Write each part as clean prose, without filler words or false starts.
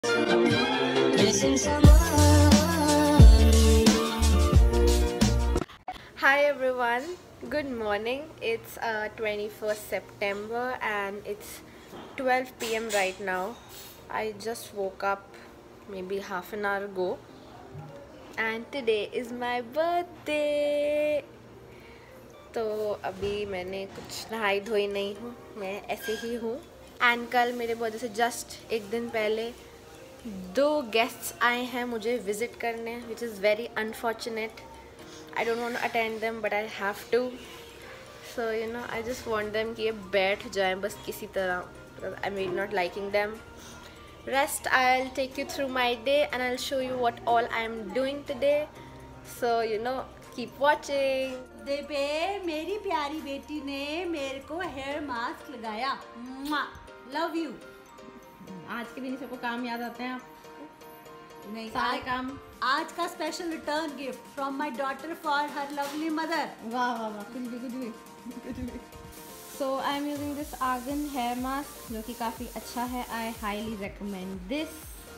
Hi everyone, good morning. It's 21st September and it's 12 p.m. right now. I just woke up maybe half an hour ago and today is my birthday. तो अभी मैंने कुछ नहाई धोई नहीं हूँ, मैं ऐसे ही हूँ। एंड कल मेरे बर्थडे से जस्ट एक दिन पहले 2 गेस्ट्स आए हैं मुझे विज़िट करने, which is very unfortunate. I don't want to attend them but I have to. So I just want them कि ये बैठ जाएं बस किसी तरह, because I'm really not liking them. Rest I'll take you through my day and I'll show you what all I'm doing today. So keep watching. दे पे मेरी प्यारी बेटी ने मेरे को हेयर मास्क लगाया. Love you. आज के दिन सबको काम याद आते हैं आपको? नहीं, सारे काम. आज का special return gift from my daughter for her lovely mother. वाह वाह वाह, कुछ भी. So I am using this argan hair mask जो कि काफ़ी अच्छा है. I highly recommend this.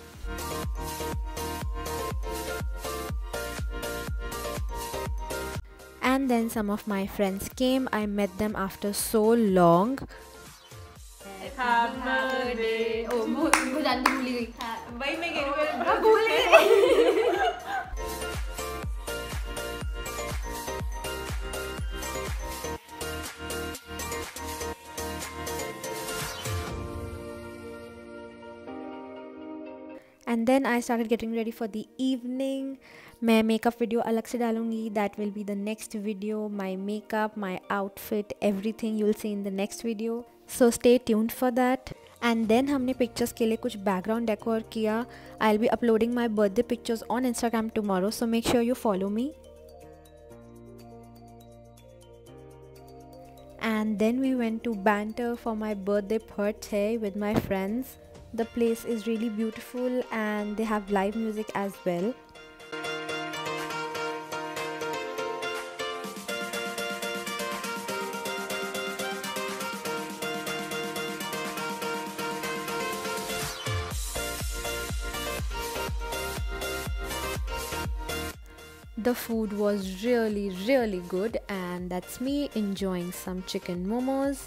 And then some of my friends came. I met them after so long. Happy birthday. Oh, मुझे जानती भूल गई. वही मैं कह रही हूँ, भूल गई. And then I started getting ready for the evening. मैं मेकअप वीडियो अलग से डालूंगी. That will be the next video. My makeup, my outfit, everything you will see in the next video. So stay tuned for that. And then हमने pictures के लिए कुछ background decor किया. I'll be uploading my birthday pictures on Instagram tomorrow. So make sure you follow me. And then we went to Banter for my birthday party with my friends. The place is really beautiful and they have live music as well. The food was really good, and that's me enjoying some chicken momos.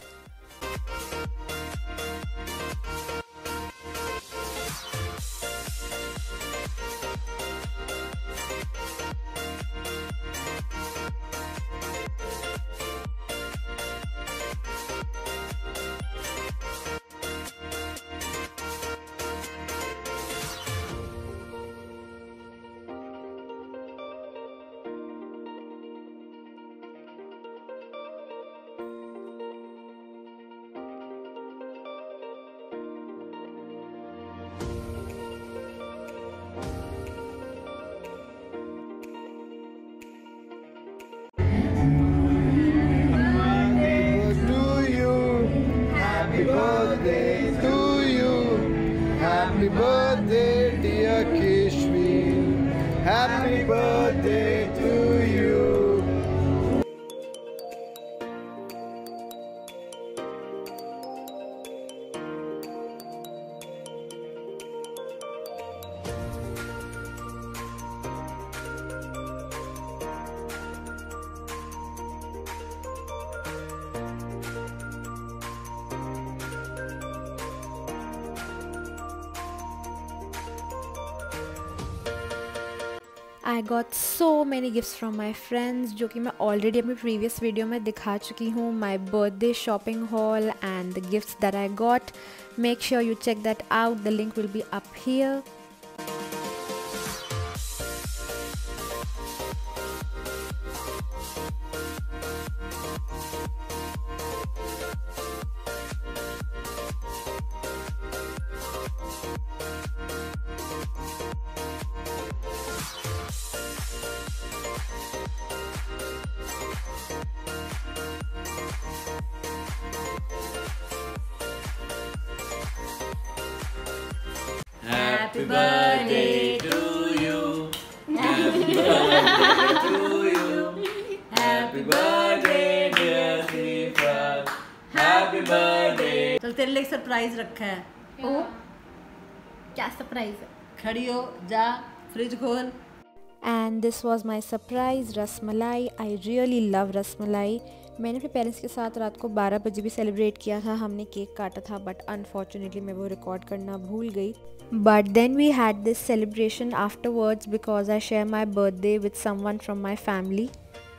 Happy birthday, dear Kishmi. Happy birthday to you. I got so many gifts from my friends जो कि मैं already अपनी previous video में दिखा चुकी हूँ. My birthday shopping haul and the gifts that I got. Make sure you check that out. The link will be up here. Happy birthday to you. Happy birthday to you. Happy birthday dear Srifa. Happy birthday. चल तेरे लिए एक surprise रखा है. Oh, क्या surprise है? खड़ी हो, जा फ्रिज खोल। And this was my surprise rasmalai. I really love rasmalai. मैंने अपने पेरेंट्स के साथ रात को 12 बजे भी सेलिब्रेट किया था, हमने केक काटा था, बट अनफॉर्चुनेटली मैं वो रिकॉर्ड करना भूल गई. But then we had this celebration afterwards because I share my birthday with someone from my family.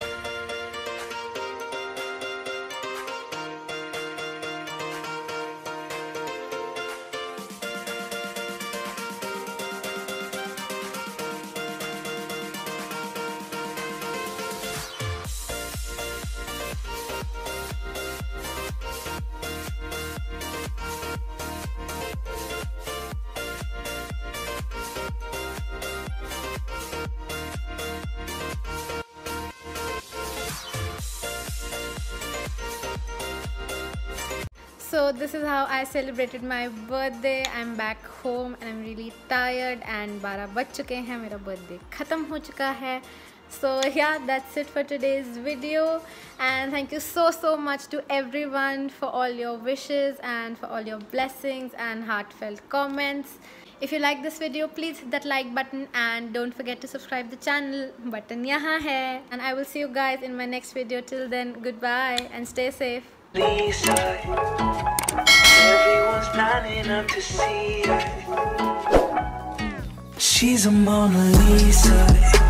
So this is how I celebrated my birthday. I'm back home and I'm really tired and 12 बज चुके हैं, मेरा birthday ख़त्म हो चुका है. So yeah, that's it for today's video, and thank you so much to everyone for all your wishes and for all your blessings and heartfelt comments. If you like this video, please hit that like button and don't forget to subscribe the channel. Button यहाँ है, and I will see you guys in my next video. Till then, goodbye and stay safe. Lisa, everyone's lining up to see her. She's a Mona Lisa.